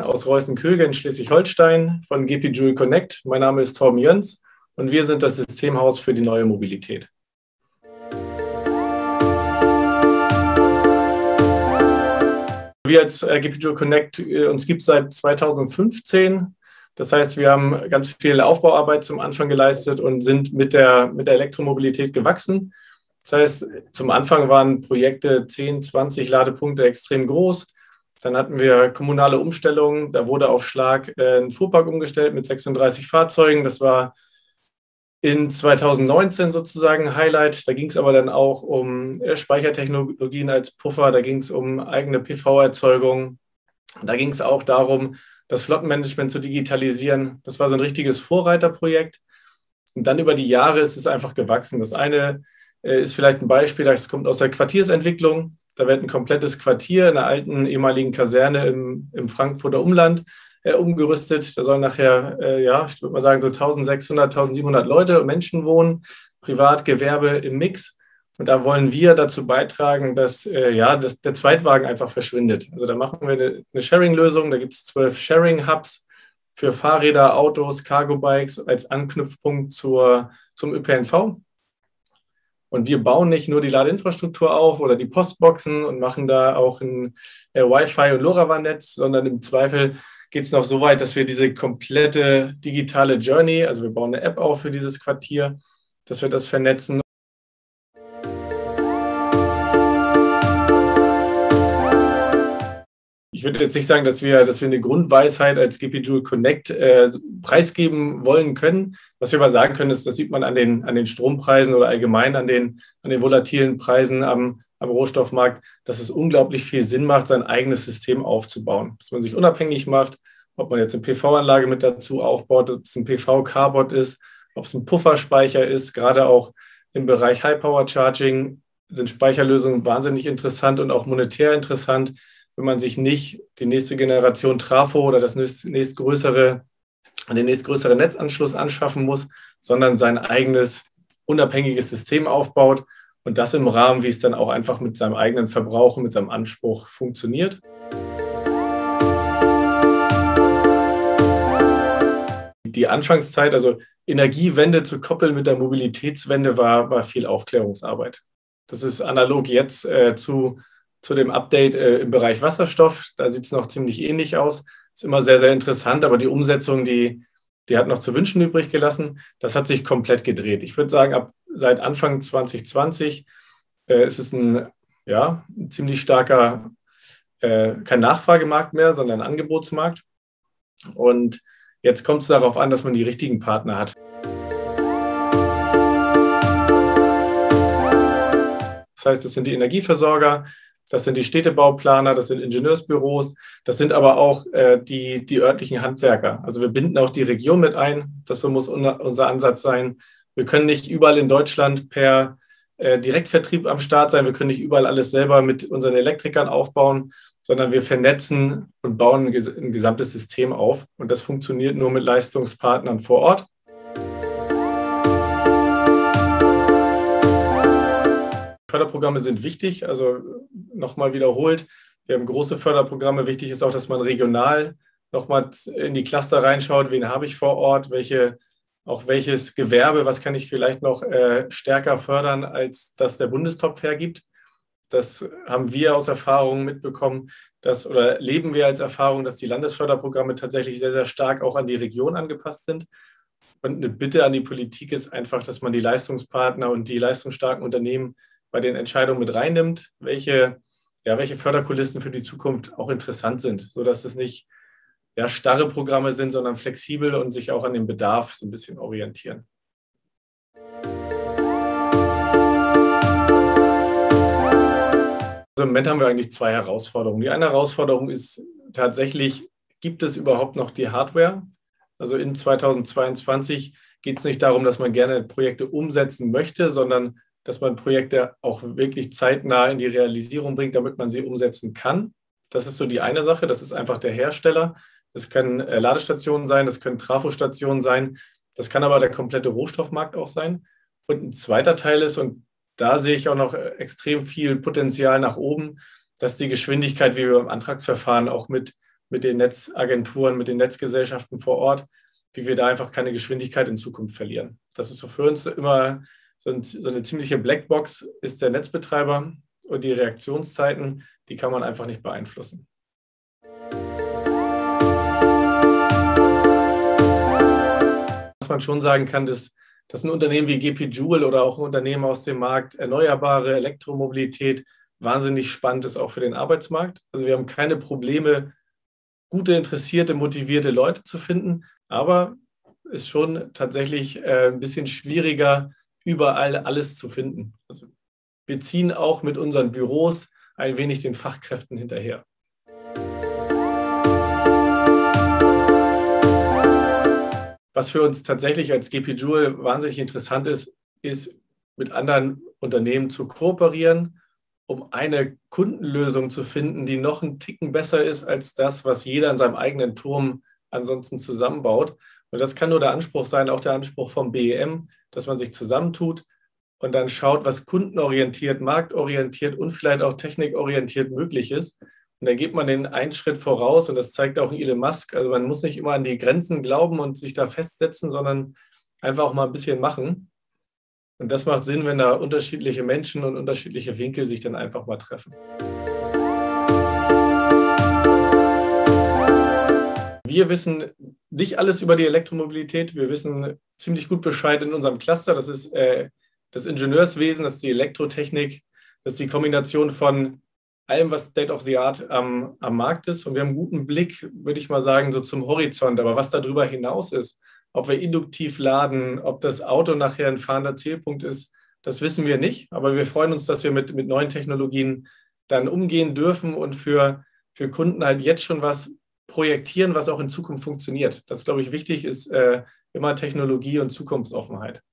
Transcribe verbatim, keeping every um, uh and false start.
aus Reußen-Köge in Schleswig-Holstein von G P Joule Connect. Mein Name ist Torben Jöns und wir sind das Systemhaus für die neue Mobilität. Wir als G P Joule Connect, uns gibt es seit zweitausendfünfzehn. Das heißt, wir haben ganz viel Aufbauarbeit zum Anfang geleistet und sind mit der, mit der Elektromobilität gewachsen. Das heißt, zum Anfang waren Projekte zehn, zwanzig Ladepunkte extrem groß. Dann hatten wir kommunale Umstellungen. Da wurde auf Schlag ein Fuhrpark umgestellt mit sechsunddreißig Fahrzeugen. Das war in zweitausendneunzehn sozusagen ein Highlight. Da ging es aber dann auch um Speichertechnologien als Puffer. Da ging es um eigene P V-Erzeugung. Da ging es auch darum, das Flottenmanagement zu digitalisieren. Das war so ein richtiges Vorreiterprojekt. Und dann über die Jahre ist es einfach gewachsen. Das eine ist vielleicht ein Beispiel, das kommt aus der Quartiersentwicklung. Da wird ein komplettes Quartier in einer alten ehemaligen Kaserne im, im Frankfurter Umland äh, umgerüstet. Da sollen nachher, äh, ja, ich würde mal sagen, so eintausendsechshundert, eintausendsiebenhundert Leute und Menschen wohnen, Privat, Gewerbe im Mix. Und da wollen wir dazu beitragen, dass, äh, ja, dass der Zweitwagen einfach verschwindet. Also da machen wir eine, eine Sharing-Lösung. Da gibt es zwölf Sharing-Hubs für Fahrräder, Autos, Cargo-Bikes als Anknüpfpunkt zur, zum Ö P N V. Und wir bauen nicht nur die Ladeinfrastruktur auf oder die Postboxen und machen da auch ein äh, Wi-Fi- und LoRaWAN-Netz, sondern im Zweifel geht es noch so weit, dass wir diese komplette digitale Journey, also wir bauen eine App auf für dieses Quartier, dass wir das vernetzen. Ich würde jetzt nicht sagen, dass wir, dass wir eine Grundweisheit als G P Joule Connect äh, preisgeben wollen können. Was wir aber sagen können, ist, das sieht man an den, an den Strompreisen oder allgemein an den, an den volatilen Preisen am, am Rohstoffmarkt, dass es unglaublich viel Sinn macht, sein eigenes System aufzubauen. Dass man sich unabhängig macht, ob man jetzt eine P V-Anlage mit dazu aufbaut, ob es ein P V-Carbot ist, ob es ein Pufferspeicher ist. Gerade auch im Bereich High-Power-Charging sind Speicherlösungen wahnsinnig interessant und auch monetär interessant, wenn man sich nicht die nächste Generation Trafo oder das nächstgrößere, den nächstgrößeren Netzanschluss anschaffen muss, sondern sein eigenes unabhängiges System aufbaut und das im Rahmen, wie es dann auch einfach mit seinem eigenen Verbrauch und mit seinem Anspruch funktioniert. Die Anfangszeit, also Energiewende zu koppeln mit der Mobilitätswende, war, war viel Aufklärungsarbeit. Das ist analog jetzt äh, zu zu dem Update äh, im Bereich Wasserstoff. Da sieht es noch ziemlich ähnlich aus. Ist immer sehr, sehr interessant, aber die Umsetzung, die, die hat noch zu wünschen übrig gelassen. Das hat sich komplett gedreht. Ich würde sagen, ab seit Anfang zwanzig zwanzig äh, ist es ein, ja, ein ziemlich starker, äh, kein Nachfragemarkt mehr, sondern ein Angebotsmarkt. Und jetzt kommt es darauf an, dass man die richtigen Partner hat. Das heißt, es sind die Energieversorger, das sind die Städtebauplaner, das sind Ingenieursbüros, das sind aber auch äh, die, die örtlichen Handwerker. Also wir binden auch die Region mit ein. Das so muss unser, unser Ansatz sein. Wir können nicht überall in Deutschland per äh, Direktvertrieb am Start sein. Wir können nicht überall alles selber mit unseren Elektrikern aufbauen, sondern wir vernetzen und bauen ein, ein gesamtes System auf. Und das funktioniert nur mit Leistungspartnern vor Ort. Förderprogramme sind wichtig, also nochmal wiederholt, wir haben große Förderprogramme. Wichtig ist auch, dass man regional nochmal in die Cluster reinschaut, wen habe ich vor Ort, welche, auch welches Gewerbe, was kann ich vielleicht noch äh, stärker fördern, als das der Bundestopf hergibt. Das haben wir aus Erfahrung mitbekommen, dass, oder leben wir als Erfahrung, dass die Landesförderprogramme tatsächlich sehr, sehr stark auch an die Region angepasst sind. Und eine Bitte an die Politik ist einfach, dass man die Leistungspartner und die leistungsstarken Unternehmen bei den Entscheidungen mit reinnimmt, welche, ja, welche Förderkulissen für die Zukunft auch interessant sind, sodass es nicht ja, starre Programme sind, sondern flexibel und sich auch an den Bedarf so ein bisschen orientieren. Also im Moment haben wir eigentlich zwei Herausforderungen. Die eine Herausforderung ist tatsächlich, gibt es überhaupt noch die Hardware? Also in zweitausendzweiundzwanzig geht es nicht darum, dass man gerne Projekte umsetzen möchte, sondern dass man Projekte auch wirklich zeitnah in die Realisierung bringt, damit man sie umsetzen kann. Das ist so die eine Sache, das ist einfach der Hersteller. Das können Ladestationen sein, das können Trafostationen sein, das kann aber der komplette Rohstoffmarkt auch sein. Und ein zweiter Teil ist, und da sehe ich auch noch extrem viel Potenzial nach oben, dass die Geschwindigkeit, wie wir beim Antragsverfahren auch mit, mit den Netzagenturen, mit den Netzgesellschaften vor Ort, wie wir da einfach keine Geschwindigkeit in Zukunft verlieren. Das ist so für uns immer so, ein, so eine ziemliche Blackbox, ist der Netzbetreiber, und die Reaktionszeiten, die kann man einfach nicht beeinflussen. Was man schon sagen kann, dass, dass ein Unternehmen wie G P Joule oder auch ein Unternehmen aus dem Markt erneuerbare Elektromobilität wahnsinnig spannend ist, auch für den Arbeitsmarkt. Also wir haben keine Probleme, gute, interessierte, motivierte Leute zu finden, aber es ist schon tatsächlich äh, ein bisschen schwieriger, überall alles zu finden. Also wir ziehen auch mit unseren Büros ein wenig den Fachkräften hinterher. Was für uns tatsächlich als G P Joule wahnsinnig interessant ist, ist, mit anderen Unternehmen zu kooperieren, um eine Kundenlösung zu finden, die noch einen Ticken besser ist als das, was jeder in seinem eigenen Turm ansonsten zusammenbaut. Und das kann nur der Anspruch sein, auch der Anspruch vom B E M, dass man sich zusammentut und dann schaut, was kundenorientiert, marktorientiert und vielleicht auch technikorientiert möglich ist. Und da geht man den einen Schritt voraus, und das zeigt auch Elon Musk. Also man muss nicht immer an die Grenzen glauben und sich da festsetzen, sondern einfach auch mal ein bisschen machen. Und das macht Sinn, wenn da unterschiedliche Menschen und unterschiedliche Winkel sich dann einfach mal treffen. Wir wissen nicht alles über die Elektromobilität. Wir wissen ziemlich gut Bescheid in unserem Cluster. Das ist äh, das Ingenieurswesen, das ist die Elektrotechnik, das ist die Kombination von allem, was State of the Art am, am Markt ist. Und wir haben einen guten Blick, würde ich mal sagen, so zum Horizont. Aber was darüber hinaus ist, ob wir induktiv laden, ob das Auto nachher ein fahrender Zielpunkt ist, das wissen wir nicht. Aber wir freuen uns, dass wir mit, mit neuen Technologien dann umgehen dürfen und für, für Kunden halt jetzt schon was projektieren, was auch in Zukunft funktioniert. Das, glaube ich, wichtig ist, äh, immer Technologie und Zukunftsoffenheit.